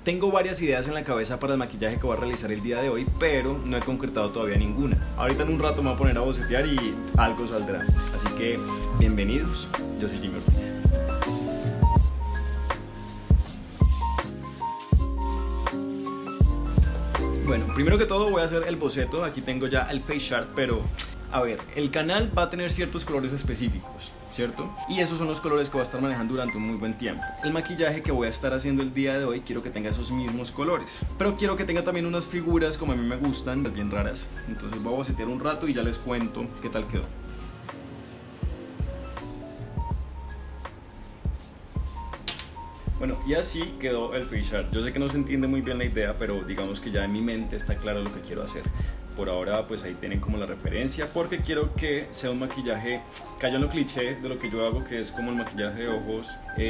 Tengo varias ideas en la cabeza para el maquillaje que voy a realizar el día de hoy, pero no he concretado todavía ninguna. Ahorita en un rato me voy a poner a bocetear y algo saldrá. Así que, bienvenidos, yo soy Jimmy Ortiz. Bueno, primero que todo voy a hacer el boceto. Aquí tengo ya el face chart, pero a ver, el canal va a tener ciertos colores específicos, ¿cierto? Y esos son los colores que voy a estar manejando durante un muy buen tiempo. El maquillaje que voy a estar haciendo el día de hoy quiero que tenga esos mismos colores, pero quiero que tenga también unas figuras como a mí me gustan, bien raras. Entonces voy a bocetear un rato y ya les cuento qué tal quedó. Bueno, y así quedó el face chart. Yo sé que no se entiende muy bien la idea, pero digamos que ya en mi mente está claro lo que quiero hacer. Por ahora pues ahí tienen como la referencia, porque quiero que sea un maquillaje cayó en lo cliché de lo que yo hago, que es como el maquillaje de ojos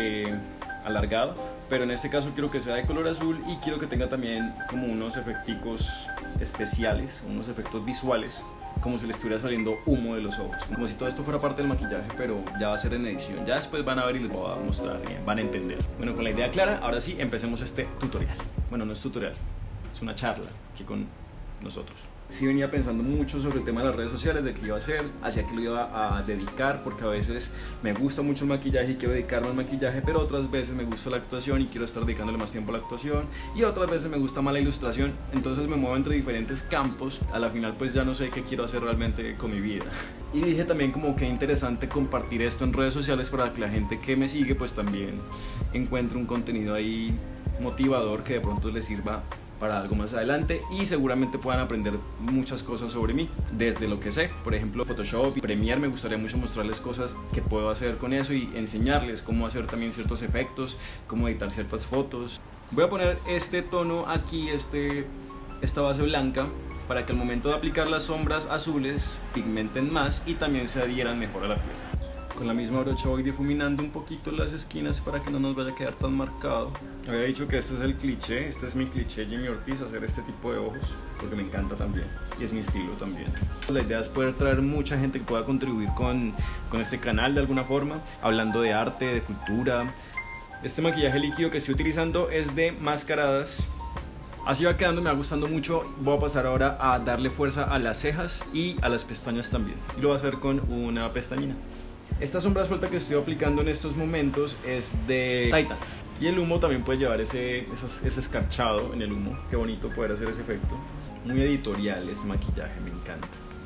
alargado, pero en este caso quiero que sea de color azul y quiero que tenga también como unos efecticos especiales, unos efectos visuales, como si le estuviera saliendo humo de los ojos, como si todo esto fuera parte del maquillaje, pero ya va a ser en edición. Ya después van a ver y les voy a mostrar, van a entender. Bueno, con la idea clara, ahora sí, empecemos este tutorial. Bueno, no es tutorial, es una charla aquí con nosotros. Sí venía pensando mucho sobre el tema de las redes sociales, de qué iba a hacer, hacia qué lo iba a dedicar, porque a veces me gusta mucho el maquillaje y quiero dedicarme al maquillaje, pero otras veces me gusta la actuación y quiero estar dedicándole más tiempo a la actuación, y otras veces me gusta más la ilustración. Entonces me muevo entre diferentes campos. A la final pues ya no sé qué quiero hacer realmente con mi vida. Y dije también como que interesante compartir esto en redes sociales para que la gente que me sigue pues también encuentre un contenido ahí motivador que de pronto les sirva para algo más adelante, y seguramente puedan aprender muchas cosas sobre mí, desde lo que sé, por ejemplo Photoshop y Premiere. Me gustaría mucho mostrarles cosas que puedo hacer con eso y enseñarles cómo hacer también ciertos efectos, cómo editar ciertas fotos. Voy a poner este tono aquí, esta base blanca, para que al momento de aplicar las sombras azules pigmenten más y también se adhieran mejor a la piel. Con la misma brocha voy difuminando un poquito las esquinas para que no nos vaya a quedar tan marcado. Había dicho que este es el cliché, este es mi cliché Jimmy Ortiz, hacer este tipo de ojos, porque me encanta también y es mi estilo también. La idea es poder traer mucha gente que pueda contribuir con este canal de alguna forma, hablando de arte, de cultura. Este maquillaje líquido que estoy utilizando es de Mascaradas. Así va quedando, me va gustando mucho. Voy a pasar ahora a darle fuerza a las cejas y a las pestañas también, y lo voy a hacer con una pestañina. Esta sombra suelta que estoy aplicando en estos momentos es de Titans, y el humo también puede llevar ese escarchado en el humo. Qué bonito poder hacer ese efecto. Muy editorial este maquillaje, me encanta.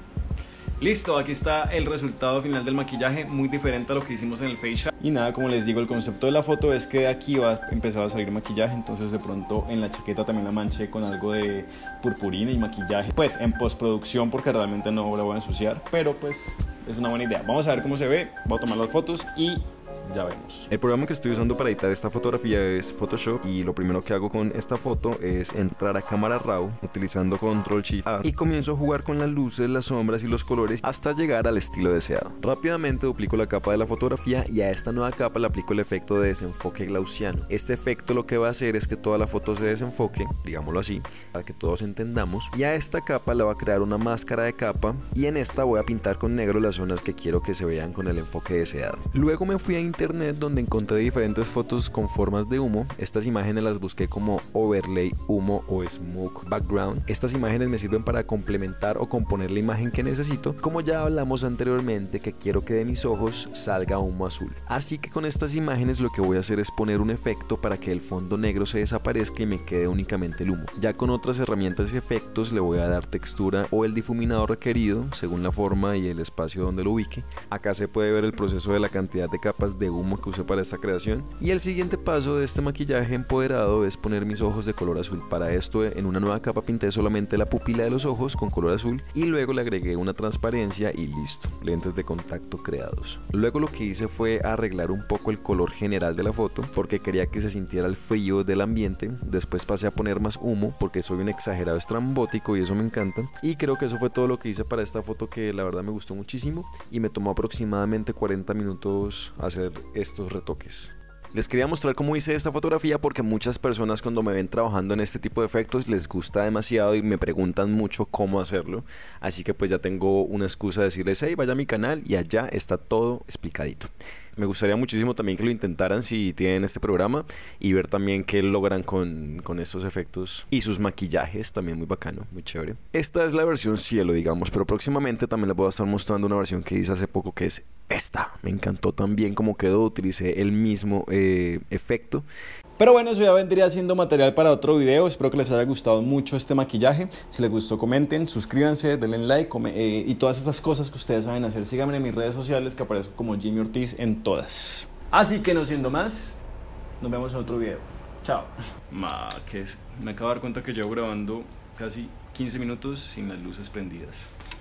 Listo, aquí está el resultado final del maquillaje, muy diferente a lo que hicimos en el face chart. Y nada, como les digo, el concepto de la foto es que de aquí va a empezar a salir maquillaje, entonces de pronto en la chaqueta también la manché con algo de purpurina y maquillaje, pues en postproducción, porque realmente no la voy a ensuciar, pero pues es una buena idea. Vamos a ver cómo se ve, voy a tomar las fotos y ya vemos. El programa que estoy usando para editar esta fotografía es Photoshop, y lo primero que hago con esta foto es entrar a cámara RAW utilizando Ctrl+Shift+A y comienzo a jugar con las luces, las sombras y los colores hasta llegar al estilo deseado. Rápidamente duplico la capa de la fotografía y a esta nueva capa le aplico el efecto de desenfoque gaussiano. Este efecto lo que va a hacer es que toda la foto se desenfoque, digámoslo así, para que todos entendamos, y a esta capa le voy a crear una máscara de capa, y en esta voy a pintar con negro las zonas que quiero que se vean con el enfoque deseado. Luego me fui a internet, donde encontré diferentes fotos con formas de humo. Estas imágenes las busqué como overlay humo o smoke background. Estas imágenes me sirven para complementar o componer la imagen que necesito, como ya hablamos anteriormente, que quiero que de mis ojos salga humo azul. Así que con estas imágenes lo que voy a hacer es poner un efecto para que el fondo negro se desaparezca y me quede únicamente el humo. Ya con otras herramientas y efectos le voy a dar textura o el difuminado requerido según la forma y el espacio donde lo ubique. Acá se puede ver el proceso de la cantidad de capas de humo que usé para esta creación. Y el siguiente paso de este maquillaje empoderado es poner mis ojos de color azul. Para esto, en una nueva capa pinté solamente la pupila de los ojos con color azul y luego le agregué una transparencia y listo, lentes de contacto creados. Luego lo que hice fue arreglar un poco el color general de la foto porque quería que se sintiera el frío del ambiente. Después pasé a poner más humo porque soy un exagerado estrambótico y eso me encanta, y creo que eso fue todo lo que hice para esta foto, que la verdad me gustó muchísimo y me tomó aproximadamente 40 minutos hacer estos retoques. Les quería mostrar cómo hice esta fotografía porque muchas personas cuando me ven trabajando en este tipo de efectos les gusta demasiado y me preguntan mucho cómo hacerlo, así que pues ya tengo una excusa de decirles: hey, vaya a mi canal y allá está todo explicadito. Me gustaría muchísimo también que lo intentaran si tienen este programa y ver también qué logran con estos efectos y sus maquillajes, también muy bacano, muy chévere. Esta es la versión cielo, digamos, pero próximamente también les voy a estar mostrando una versión que hice hace poco, que es esta. Me encantó también cómo quedó, utilicé el mismo efecto. Pero bueno, eso ya vendría siendo material para otro video. Espero que les haya gustado mucho este maquillaje. Si les gustó, comenten, suscríbanse, denle like y todas estas cosas que ustedes saben hacer. Síganme en mis redes sociales, que aparezco como Jimmy Ortiz en todas. Así que no siendo más, nos vemos en otro video. Chao. Me acabo de dar cuenta que llevo grabando casi 15 minutos sin las luces prendidas.